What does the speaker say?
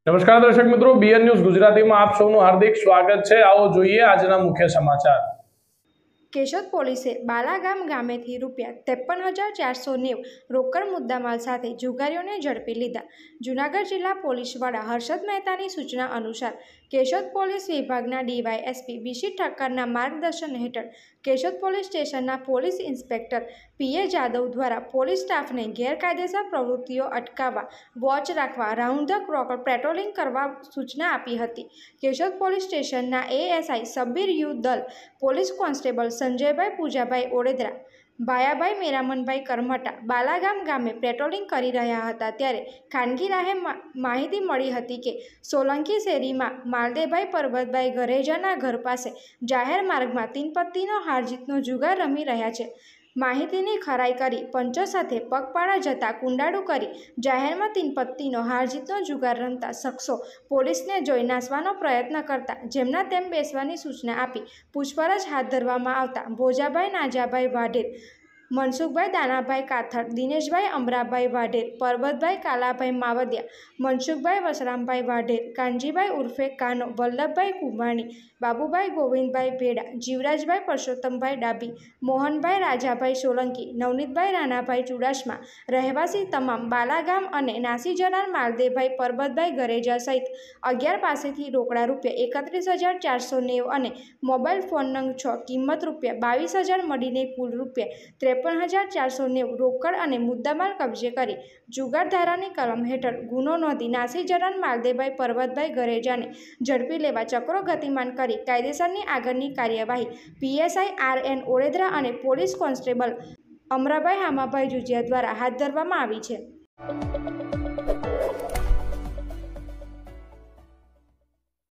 નમસ્કાર દર્શક મિત્રો, બીએન ન્યૂઝ ગુજરાતીમાં આપ સૌનું હાર્દિક સ્વાગત છે। આવો જોઈએ આજના મુખ્ય સમાચાર। કેશોદ પોલીસે બાલાગામ ગામેથી ₹53,490 રોકડ મુદ્દામાલ સાથે જુગારીઓને ઝડપી લીધા। જૂનાગઢ જિલ્લા પોલીસ વડા હર્ષદ મહેતાની સૂચના અનુસાર કેશોદ પોલીસ વિભાગના ડીવાયએસપી બીસી ઠક્કરના માર્ગદર્શન હેઠળ કેશોદ પોલીસ સ્ટેશનના પોલીસ ઇન્સ્પેક્ટર પીએ જાદવ દ્વારા પોલીસ સ્ટાફને ગેરકાયદેસર પ્રવૃત્તિઓ અટકાવવા, વોચ રાખવા, રાઉન્ડ ધ ક્લોક પેટ્રોલિંગ કરવા સૂચના આપી હતી। કેશોદ પોલીસ સ્ટેશનના ASI Sabbir U Dal, police constable Sanjaybhai Poojabhai Odedara, Bhayabhai Meramanbhai Karmata Balagam ગામે પેટ્રોલિંગ કરી રહ્યા હતા ત્યારે ખાનગી રાહે માહિતી મળી હતી કે સોલંકી શેરીમાં માલદેભાઈ પરબતભાઈ ગરેજાના ઘર પાસે જાહેર માર્ગમાં તીનપત્તીનો હારજીતનો જુગાર રમી રહ્યા છે। માહિતીની ખરાઈ કરી પંચો સાથે પગપાળા જતા કુંડાળું કરી જાહેરમાં તીનપત્તીનો હારજીતનો જુગાર રમતા શખ્સો પોલીસને જોઈ નાસવાનો પ્રયત્ન કરતા જેમના તેમ બેસવાની સૂચના આપી પૂછપરછ હાથ ધરવામાં આવતા ભોજાભાઈ નાજાભાઈ વાઢેર, મનસુખભાઈ દાનાભાઈ કાથડ, દિનેશભાઈ અમરાભાઈ વાઢેર, પરબતભાઈ કાલાભાઈ માવદિયા, મનસુખભાઈ વસરામભાઈ વાઢેર, કાનજીભાઈ ઉર્ફે કાનો, વલ્લભભાઈ કુંભાણી, બાબુભાઈ ગોવિંદભાઈ ભેડા, જીવરાજભાઈ પરસોત્તમભાઈ ડાબી, મોહનભાઈ રાજાભાઈ સોલંકી, નવનીતભાઈ રાણાભાઈ ચુડાસમા રહેવાસી તમામ બાલાગામ અને નાસી જનાર માલદેભાઈ પરબતભાઈ ગરેજા સહિત 11 પાસેથી રોકડા ₹31,490 અને મોબાઈલ ફોન નંગ 6 કિંમત ₹22,000 મળીને કુલ ₹53,490 રોકડ અને મુદ્દામાલ કબજે કરી જુગાર ધારાની કલમ હેઠળ ગુનો નોંધી નાસી જનાર માલદેભાઈ પરબતભાઈ ગરેજાને ઝડપી લેવા ચક્રો ગતિમાન કરી કાયદેસરની આગળની કાર્યવાહી પીએસઆઈ આર.એન. ઓડેદરા અને પોલીસ કોન્સ્ટેબલ અમરાભાઈ હામાભાઈ જુજિયા દ્વારા હાથ ધરવામાં આવી છે।